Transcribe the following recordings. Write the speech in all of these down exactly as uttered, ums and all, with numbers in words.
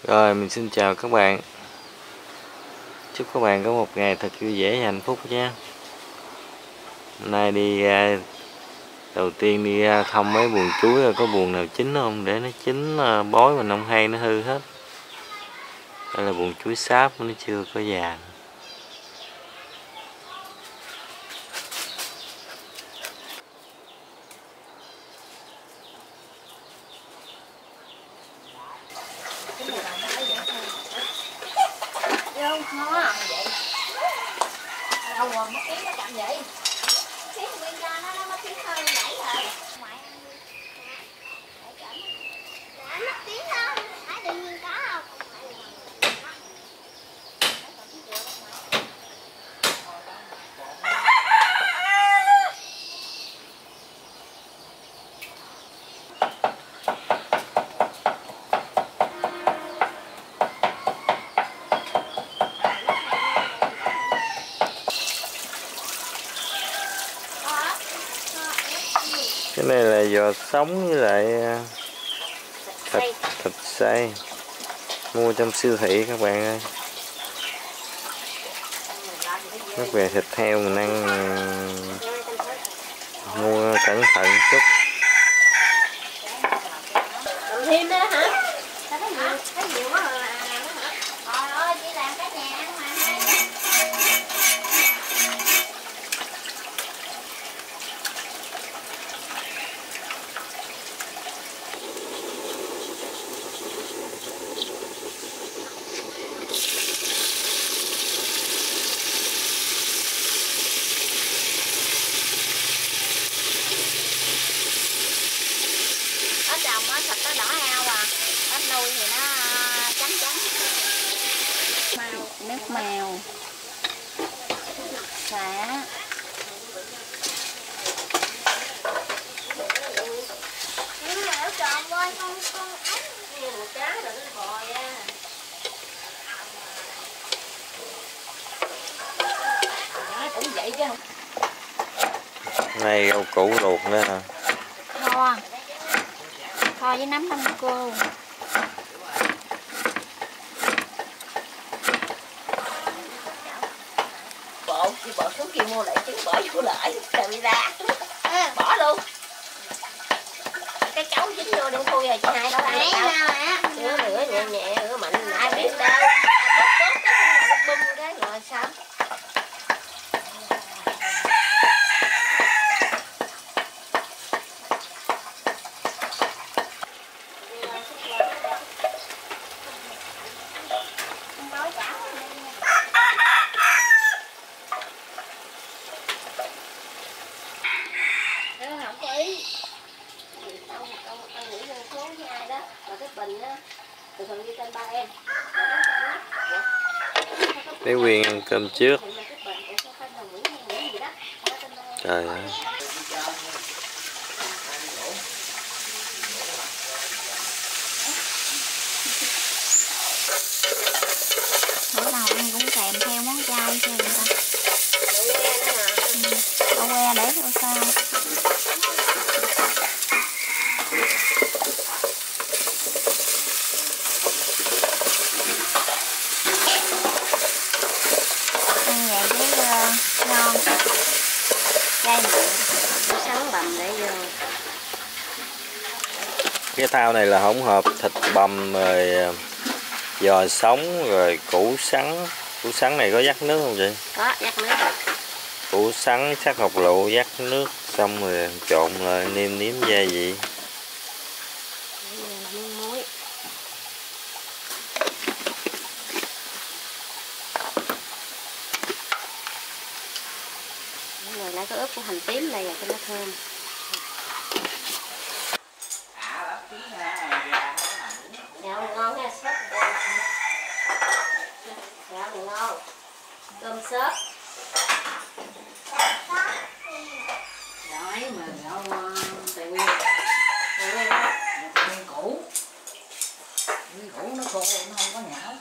Rồi mình xin chào các bạn. Chúc các bạn có một ngày thật vui vẻ và hạnh phúc nha. Hôm nay đi ra, đầu tiên đi ra thăm mấy buồng chuối có buồng nào chín không, để nó chín bói mà không hay nó hư hết. Đây là buồng chuối sáp, nó chưa có già. Đâu rồi mất tiếng nó chậm vậy. Tiếng nguyên ra nó nó mất tiếng hơn nãy rồi. Đã mất tiếng đâu. Hãy tự nhiên có không? Cái này là giò sống với lại thịt thịt xay, mua trong siêu thị các bạn ơi. Các về thịt heo mình ăn mua cẩn thận chút. Làm thêm đó hả? Sao thấy nhiều, thấy nhiều quá rồi làm đó hả? Trời ơi, chỉ làm cái nhà ăn mà. Trồng á, thịt nó đỏ hao à, nó nuôi thì nó trắng trắng. Màu, nước mèo, xả, trộn ơi, con con ấy nhiều một trái rồi nó bò ra. Đó, cũng vậy chứ không. Này rau củ luộc nữa hả? Kho, kho với nấm đông cô. Bộ, đi bộ xuống kia mua lại trứng bỏ vô lại, trời ra, bỏ luôn. Cái cháu dính vô đừng khui rồi chị hai đâu ăn đâu. Rửa rửa nhẹ nhẹ, rửa mạnh ai biết đâu. Bóp bóp cái bung cái rồi sao? Để Quyên ăn cơm trước. Trời ơi. Bữa nào ăn cũng kèm theo món chay cho người ta. Đậu que để thôi sao? Ăn vậy chứ uh, ngon. Chay miệng. Sắn bằm để vô. Cái thao này là hỗn hợp thịt bằm rồi giò sống rồi củ sắn. Củ sắn này có dắt nước không chị? Có, dắt nước rồi. Củ sắn sắc hột lựu dắt nước xong rồi trộn lại nêm nếm gia vị. Muối. Rồi lại có ướp của hành tím này cho nó thơm. Gạo ngon ha, sốt gạo ngon, cơm sốt. Đấy mà gạo Tây Nguyên, Tây Nguyên cũ, Nguyên cũ nó khô nó không có nhão.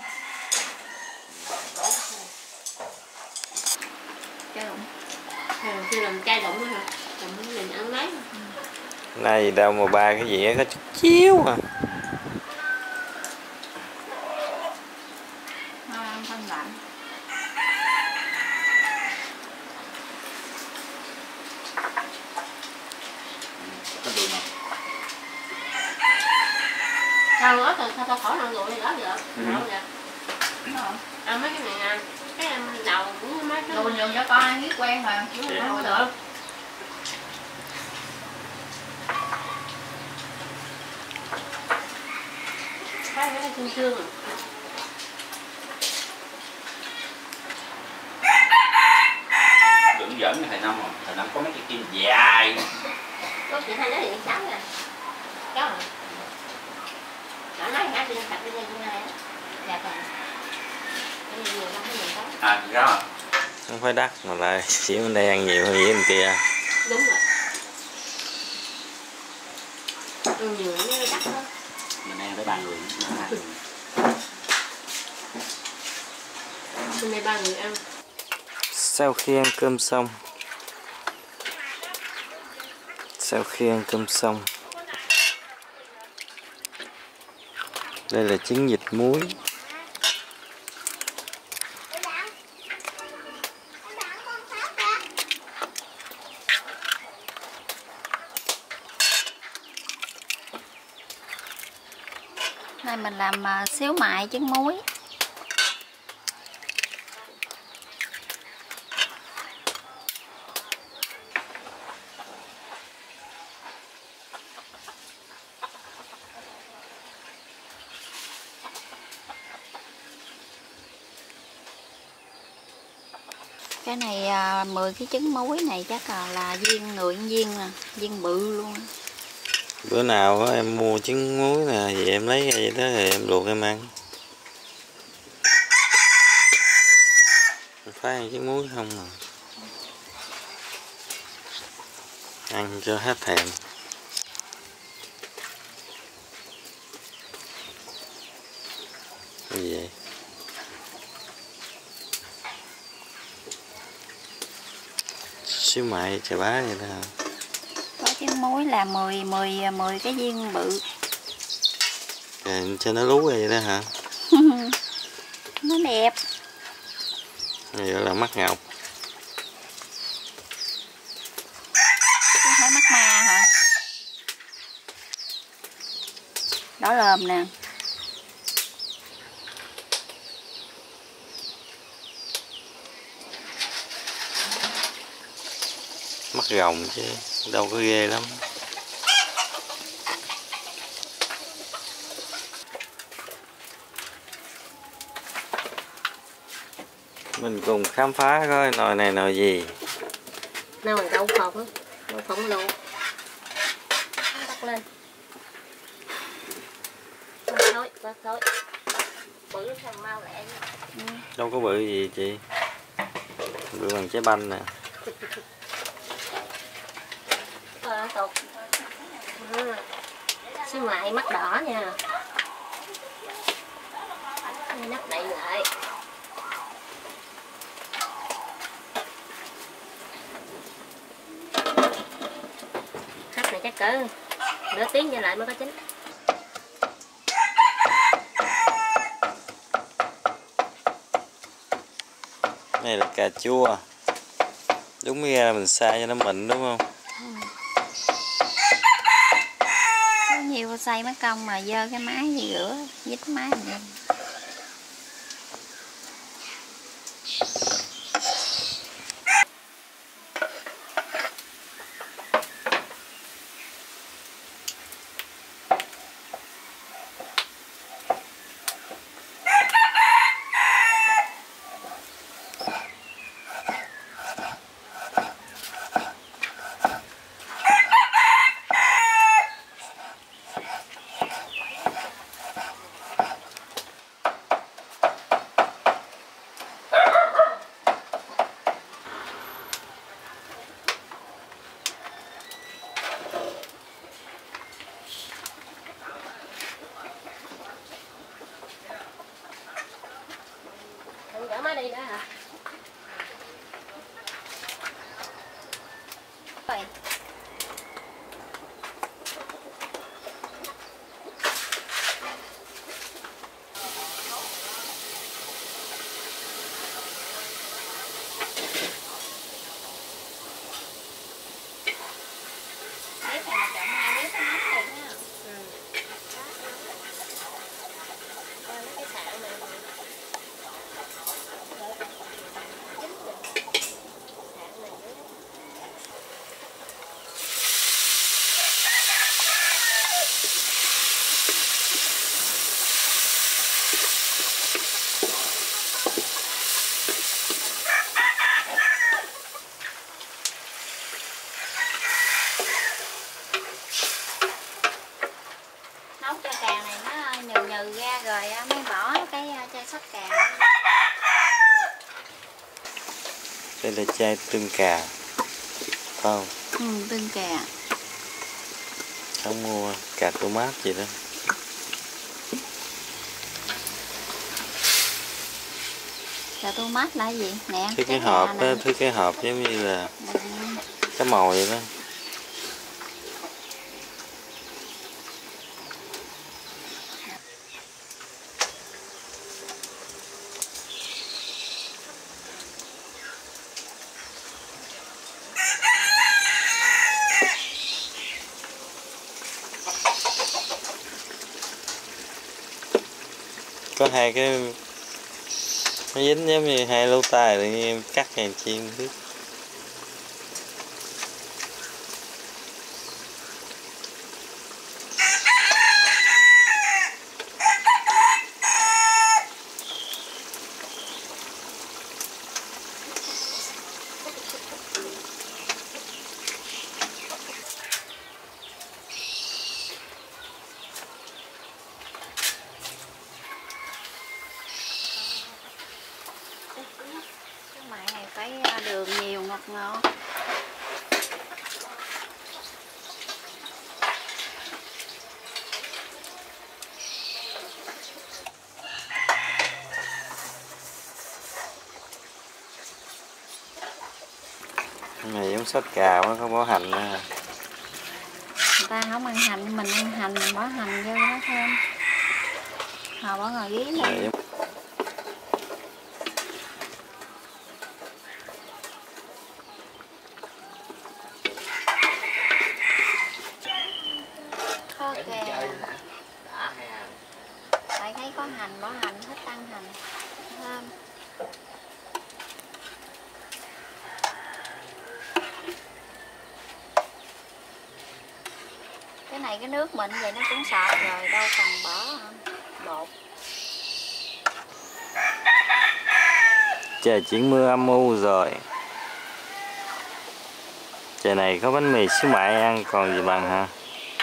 Chay đụng, chưa làm chay đụng nữa hả? Làm mình ăn lấy. Này đâu mà ba cái dĩa có chút chiếu à. Tao nói tao tao khỏi ăn rồi đó giờ. Ừ. Đâu giờ. Ăn mấy cái này nè. Cái em đầu cũng mấy cái. Đồ nhường cho con ăn biết quen mà. Không có được. Cái cái xương xương à. Đừng giỡn với thầy Năm rồi, thầy Năm có mấy cái kim dài. Có chị hai nói điện sáng nè. Có rồi. Nó nói hả chị sạch đi như này á. Đẹp rồi. Cái gì nhiều lắm cái gì đó. À thì đó. Không phải đắt mà lại chỉ bên đây ăn nhiều hơn với bên kia. Đúng rồi. Ăn nhiều nó đắt hơn. Mình ăn tới ba người. Hôm nay ba người ăn. Sau khi ăn cơm xong Sau khi ăn cơm xong đây là trứng vịt muối. Nay mình làm uh, xíu mại trứng muối. Cái này à, mười cái trứng muối này chắc là, là viên người viên nè, viên bự luôn. Bữa nào á, em mua trứng muối nè, vậy em lấy vậy đó rồi em luộc em ăn. Phải ăn trứng muối không à. Ăn cho hết thèm. Cái gì vậy? Xíu mại chà bá vậy đó hả? Có trứng muối là mười mười mười cái viên bự. Rồi cho nó lú vậy đó hả? Nó đẹp. Này gọi là mắt ngọc. Không phải mắt ma hả? Đỏ lòm nè. Mắt rồng chứ đâu có ghê lắm. Mình cùng khám phá coi nồi này nồi gì. Nào mình đậu phộng, đậu phộng luộc. Tắt lên. Thôi, thôi, thôi. Bự thằng mau lẹ. Ừ. Đâu có bự gì chị. Bự bằng trái banh nè. Ờ, tục. Ừ. Xíu mại mắt đỏ nha. Nắp đậy lại. Hấp này chắc cỡ nửa tiếng trở lại mới có chín. Này là cà chua. Đúng ra mình xay cho nó mịn đúng không? Ừ. Có nhiều xay mất công mà dơ cái máy đi rửa, dít máy vậy. rồi á, mới bỏ cái uh, chai sốt cà. Đây là chai tương cà, phải không? Ừ, tương cà. Không mua cà tomat gì đó. Cà tomat là gì? Nè. Thứ cái hộp đó, thứ cái hộp giống như là ừ. cái màu vậy đó. Có hai cái nó dính giống như hai lỗ tai, tự nhiên em cắt hàng chiên biết. Cái mại này phải đường nhiều, ngọt ngọt. Cái này giống sốt cà quá, có bỏ hành nữa. Người ta không ăn hành, mình ăn hành, mình bỏ hành vô nó thơm. Họ bỏ ngò gí lên. Kho kè. Tại thấy có hành, bỏ hành, thích ăn hành. Thơm. Cái này cái nước mình vậy nó cũng sọt rồi, đâu cần bỏ bột. Trời chuyển mưa âm u rồi. Trời này có bánh mì xíu mại ăn còn gì bằng hả?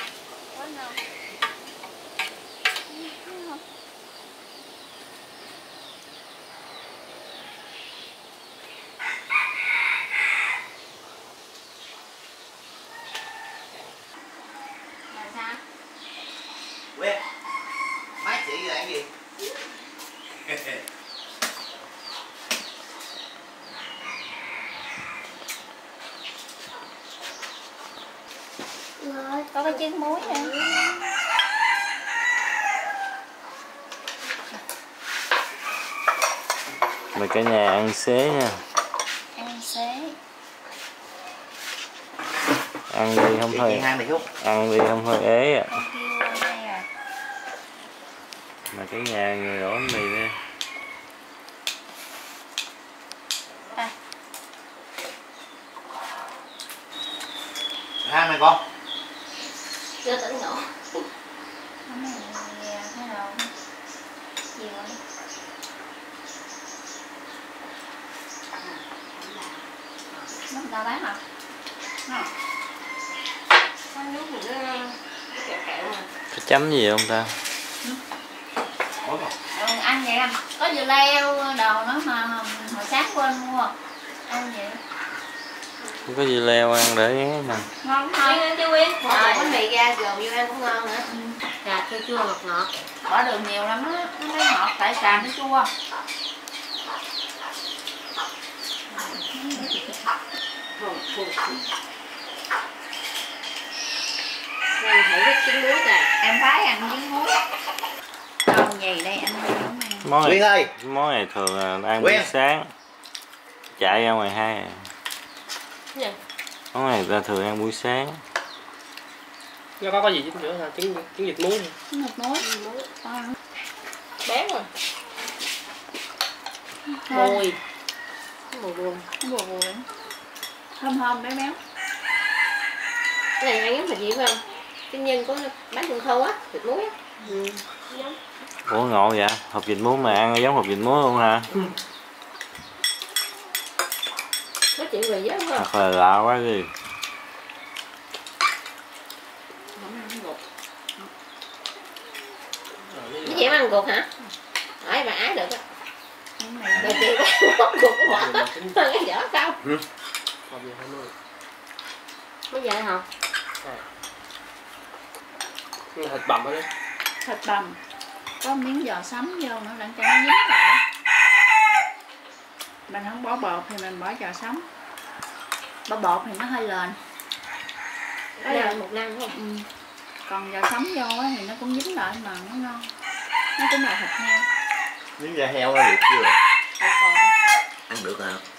Quên, má chị là cái gì? Có cái chiếc muối nè. Mời cả nhà ăn xế nha. Ăn xế. Ăn đi không Chị thôi. hai này hút. Ăn đi không thôi ế à. Kêu đây à. Mà cả nhà người đổ bánh mì đi. À. Hai này con. Chưa tỉnh ngủ. Cái này thế nào? Gì vậy? Nó người ta bán hả? Không. Con nước thì nó kẹo kẹo mà. Có chấm gì không ta? Ủa rồi. Ừ, ăn vậy anh. Có dưa leo đồ nữa mà hồi sáng quên mua. Ăn vậy. Không có gì leo ăn để ngán mà. Ngon không? Quyên chứ Quyên. Bỏ bánh mì ra gồm vô ăn cũng ngon nữa. Trà chua chua ngọt ngọt. Bỏ đường nhiều lắm á, nó mới ngọt tại trà nó chua. Em thấy rất trứng muối rồi. Em phải ăn trứng muối. Còn gì đây anh không ăn. Món Quyên này, ơi. món này thường là ăn buổi Quyên. sáng. Chạy ra ngoài hai. Gì? Món này ta thường ăn buổi sáng. Nó có có gì chứ nữa hả? Trứng trứng vịt muối. Trứng vịt muối. Con ăn. Béo rồi. Môi. Mùi buồn. Nó bùi bùi. Thơm thơm béo béo. Cái này ăn giống thịt gì phải không? Cái nhân có bánh trưng khô á, thịt muối á. Ừ. Giống. Ủa ngộ vậy? Hộp vịt muối mà ăn giống hộp vịt muối luôn hả? Nói chuyện về giá không? Thật là lạ quá đi. Không ăn bột. Với chị em ăn ruột hả? Hỏi bà ái được á. Cái này Rồi chị có bóc ruột của bỏ. Còn gì Cái dở không? còn gì không nuôi. Bây giờ học. Thịt bằm thôi đấy. thịt bằm có miếng giò sắm vô nữa để cho nó dính lại. Mình không bỏ bột thì mình bỏ giò sắm. Bỏ bột thì nó hơi lên. Đó là một năm đúng không? Ừ. Còn giò sắm vô á thì nó cũng dính lại mà nó ngon. Nó cũng là thịt heo. Miếng da heo nó được chưa? Thịt bò. Ăn được hả?